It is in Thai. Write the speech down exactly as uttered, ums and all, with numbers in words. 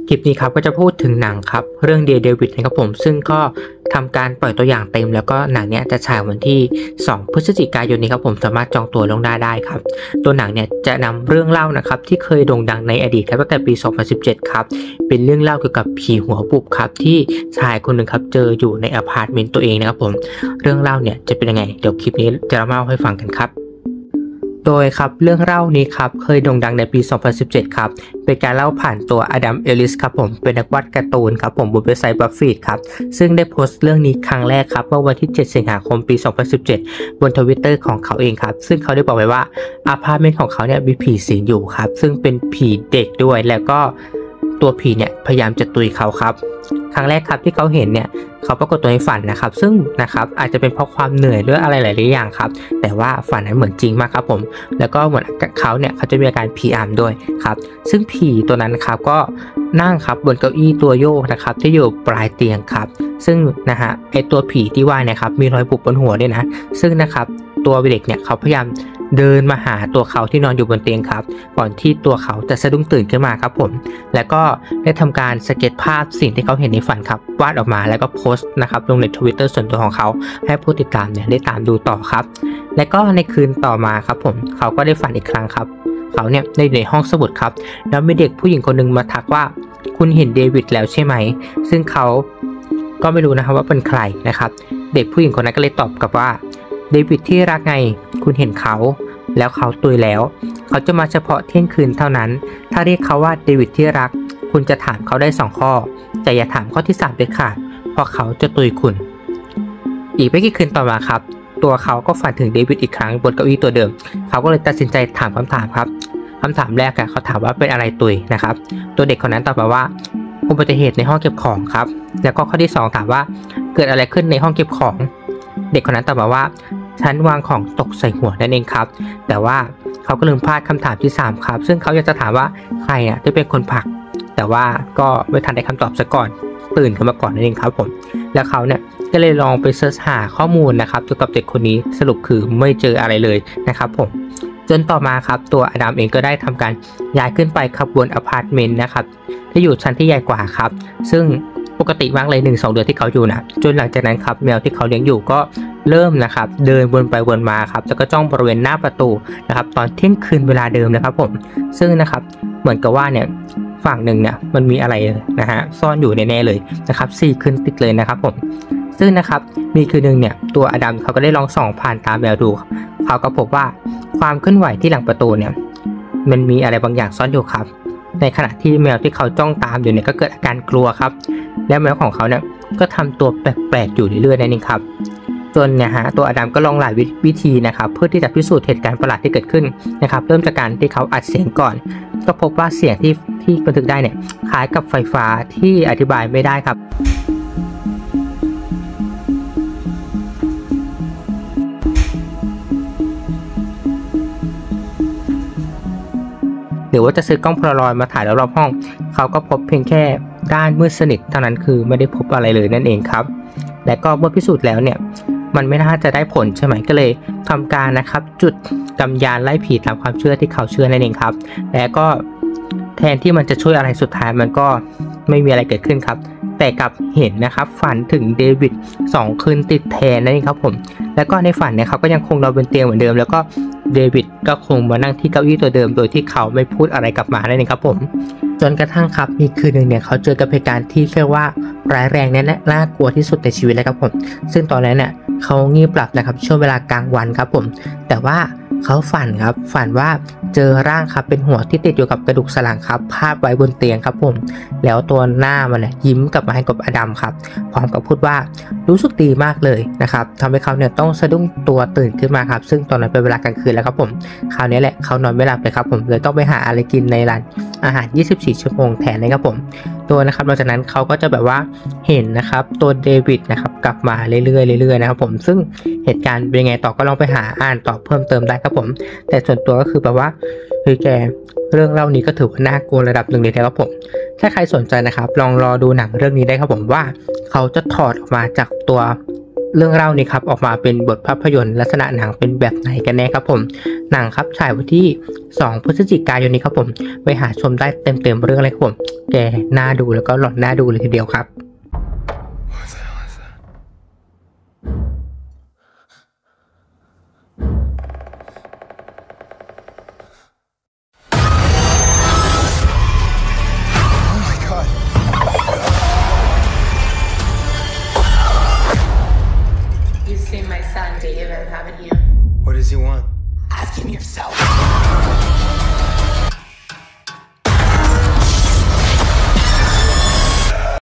คลิปนี้ครับก็จะพูดถึงหนังครับเรื่อง Daredevil นะครับผมซึ่งก็ทำการปล่อยตัวอย่างเต็มแล้วก็หนังเนี้ยจะฉายวันที่สองพฤศจิกายนนี้ครับผมสามารถจองตั๋วล่วงหน้าได้ครับตัวหนังเนี่ยจะนำเรื่องเล่านะครับที่เคยโด่งดังในอดีตครับตั้งแต่ปีสองพันสิบเจ็ดครับเป็นเรื่องเล่าเกี่ยวกับผีหัวปุบครับที่ชายคนหนึ่งครับเจออยู่ในอพาร์ตเมนต์ตัวเองนะครับผมเรื่องเล่าเนี่ยจะเป็นยังไงเดี๋ยวคลิปนี้จะเล่าให้ฟังกันครับโดยครับเรื่องเล่านี้ครับเคยโด่งดังในปีสองพันสิบเจ็ดครับเป็นการเล่าผ่านตัวอดัมเอลิสครับผมเป็นนักวาดการ์ตูนครับผมบนเว็บไซต์บัฟฟีดครับซึ่งได้โพสต์เรื่องนี้ครั้งแรกครับเมื่อวันที่เจ็ดสิงหาคมปีสองพันสิบเจ็ดบน Twitter ของเขาเองครับซึ่งเขาได้บอกไว้ว่าอพาร์ตเมนต์ของเขาเนี่ยมีผีสิงอยู่ครับซึ่งเป็นผีเด็กด้วยแล้วก็ตัวผีเนี่ยพยายามจะตุยเขาครับครั้งแรกครับที่เขาเห็นเนี่ยเขาปรากฏตัวในฝันนะครับซึ่งนะครับอาจจะเป็นเพราะความเหนื่อยด้วยอะไรหลายๆอย่างครับแต่ว่าฝันนั้นเหมือนจริงมากครับผมแล้วก็เหมือนเขาเนี่ยเขาจะมีอาการผีอำด้วยครับซึ่งผีตัวนั้นครับก็นั่งครับบนเก้าอี้ตัวโยกนะครับที่อยู่ปลายเตียงครับซึ่งนะฮะไอตัวผีที่ว่าเนี่ยครับมีรอยบุบบนหัวด้วยนะซึ่งนะครับตัวเด็กเนี่ยเขาพยายามเดินมาหาตัวเขาที่นอนอยู่บนเตียงครับก่อนที่ตัวเขาจะสะดุ้งตื่นขึ้นมาครับผมแล้วก็ได้ทำการสเก็ตภาพสิ่งที่เขาเห็นในฝันครับวาดออกมาแล้วก็โพสต์นะครับลงใน Twitter ส่วนตัวของเขาให้ผู้ติดตามเนี่ยได้ตามดูต่อครับและก็ในคืนต่อมาครับผมเขาก็ได้ฝันอีกครั้งครับเขาเนี่ยได้อยู่ในห้องสมุดครับแล้วมีเด็กผู้หญิงคนหนึ่งมาทักว่าคุณเห็นเดวิดแล้วใช่ไหมซึ่งเขาก็ไม่รู้นะครับว่าเป็นใครนะครับเด็กผู้หญิงคนนั้นก็เลยตอบกลับว่าเดวิดที่รักไงคุณเห็นเขาแล้วเขาตุยแล้วเขาจะมาเฉพาะเที่ยงคืนเท่านั้นถ้าเรียกเขาว่าเดวิดที่รักคุณจะถามเขาได้สองข้อแต่อย่าถามข้อที่สามเด็ดขาดเพราะเขาจะตุยคุณอีกไม่กี่คืนต่อมาครับตัวเขาก็ฝันถึงเดวิดอีกครั้งบนเก้าอี้ตัวเดิมเขาก็เลยตัดสินใจถามคำถามครับคำถามแรกเขาถามว่าเป็นอะไรตุยนะครับตัวเด็กคนนั้นตอบมาว่าอุบัติเหตุในห้องเก็บของครับแล้วก็ข้อที่สองถามว่าเกิดอะไรขึ้นในห้องเก็บของเด็กคนนั้นตอบมาว่าฉันวางของตกใส่หัวนั่นเองครับแต่ว่าเขาก็ลืมพลาดคำถามที่สามครับซึ่งเขาอยากจะถามว่าใครอ่ะที่เป็นคนผลักแต่ว่าก็ไม่ทันได้คำตอบซะก่อนตื่นขึ้นมาก่อนนั่นเองครับผมแล้วเขาเนี่ยก็เลยลองไปเสิร์ชหาข้อมูลนะครับเกี่ยวกับเด็กคนนี้สรุปคือไม่เจออะไรเลยนะครับผมจนต่อมาครับตัวอดัมเองก็ได้ทำการย้ายขึ้นไปขับบนอพาร์ตเมนต์นะครับที่อยู่ชั้นที่ใหญ่กว่าครับซึ่งปกติมากเลย หนึ่งถึงสอง เดือนที่เขาอยู่นะจนหลังจากนั้นครับแมวที่เขาเลี้ยงอยู่ก็เริ่มนะครับเดินวนไปวนมาครับแล้วก็จ้องบริเวณหน้าประตูนะครับตอนเที่ยงคืนเวลาเดิมนะครับผมซึ่งนะครับเหมือนกับว่าเนี่ยฝั่งหนึ่งเนี่ยมันมีอะไรนะฮะซ่อนอยู่แน่ๆเลยนะครับสี่คืนติดเลยนะครับผมซึ่งนะครับมีคืนหนึ่งเนี่ยตัวอดัมเขาก็ได้ลองส่องผ่านตาแมวดูเขาก็พบว่าความเคลื่อนไหวที่หลังประตูเนี่ยมันมีอะไรบางอย่างซ่อนอยู่ครับในขณะที่แมวที่เขาจ้องตามอยู่เนี่ยก็เกิดอาการกลัวครับและแมวของเขาเนี่ยก็ทำตัวแปลกๆอยู่เรื่อยๆนั่นเองครับจนเนี่ยฮะตัวอดัมก็ลองหลายวิธีนะครับเพื่อที่จะพิสูจน์เหตุการณ์ประหลาดที่เกิดขึ้นนะครับเริ่มจากการที่เขาอัดเสียงก่อนก็พบว่าเสียงที่ที่บันทึกได้เนี่ยคล้ายกับไฟฟ้าที่อธิบายไม่ได้ครับหรือว่าจะซื้อกล้องโพลารอยด์มาถ่ายรอบๆห้องเขาก็พบเพียงแค่ด้านมืดสนิทเท่านั้นคือไม่ได้พบอะไรเลยนั่นเองครับและก็เมื่อพิสูจน์แล้วเนี่ยมันไม่น่าจะได้ผลใช่ไหมก็เลยทำการนะครับจุดกำยานไล่ผีตามความเชื่อที่เขาเชื่อนั่นเองครับและก็แทนที่มันจะช่วยอะไรสุดท้ายมันก็ไม่มีอะไรเกิดขึ้นครับแต่กลับเห็นนะครับฝันถึงเดวิดสองคืนติดแทนนั่นเองครับผมแล้วก็ในฝันเนี่ยเขาก็ยังคงนอนบนเตียงเหมือนเดิมแล้วก็เดวิดก็คงมานั่งที่เก้าอี้ตัวเดิมโดยที่เขาไม่พูดอะไรกลับมานั่นเองครับผมจนกระทั่งครับมีคืนหนึ่งเนี่ยเขาเจอกับเหตุการณ์ที่เรียกว่าร้ายแรงและน่ากลัวที่สุดในชีวิตเลยครับผมซึ่งตอนนั้นเนี่ยเขางีบหลับนะครับช่วงเวลากลางวันครับผมแต่ว่าเขาฝันครับฝันว่าเจอร่างครับเป็นหัวที่ติดอยู่กับกระดูกสันหลังครับพาดไว้บนเตียงครับผมแล้วตัวหน้ามันเนี่ยยิ้มกลับมาให้กับอดัมครับพร้อมกับพูดว่ารู้สึกดีมากเลยนะครับทำให้เขาเนี่ยต้องสะดุ้งตัวตื่นขึ้นมาครับซึ่งตอนนั้นเป็นเวลากลางคืนแล้วครับผมคราวนี้แหละเขานอนไม่หลับเลยครับผมเลยต้องไปหาอะไรกินในร้านอาหารยี่สิบสี่ชั่วโมงแทนนะครับผมตัวนะครับหลังจากนั้นเขาก็จะแบบว่าเห็นนะครับตัวเดวิดนะครับกลับมาเรื่อยๆเรื่อยๆนะครับผมซึ่งเหตุการณ์เป็นยังไงต่อก็ลองไปหาอ่านต่อเพิ่มเติมได้ครับผมแต่ส่วนตัวก็คือแบบว่าเฮ้ยแกเรื่องเล่านี้ก็ถือว่าน่ากลัวระดับหนึ่งเลยนะครับผมถ้าใครสนใจนะครับลองรอดูหนังเรื่องนี้ได้ครับผมว่าเขาจะถอดออกมาจากตัวเรื่องเล่านี้ครับออกมาเป็นบทภาพยนตร์ลักษณะหนังเป็นแบบไหนกันแน่ครับผมหนังครับฉายวันที่สองพฤศจิกายนนี้ครับผมไปหาชมได้เต็มๆเรื่องอะไรครับผมแกน่าดูแล้วก็หลอนน่าดูเลยทีเดียวครับ You've seen my son, David, haven't you? What does he want? Ask him yourself.